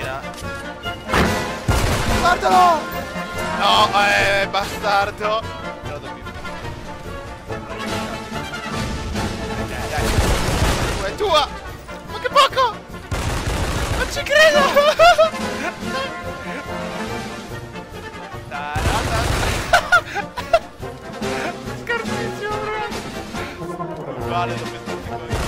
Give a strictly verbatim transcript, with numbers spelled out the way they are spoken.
gira. Guardalo! No, eh, bastardo. Però dobbiamo. Dai, dai. È tua! Ma che poco! Non ci credo! Scarsissimo, Brunetto! Vale, lo penso così.